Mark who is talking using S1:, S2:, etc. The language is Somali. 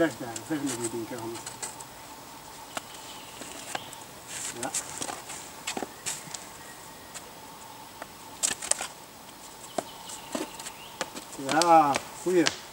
S1: weg daar, weg met die ding. Ja. Ja, goeie.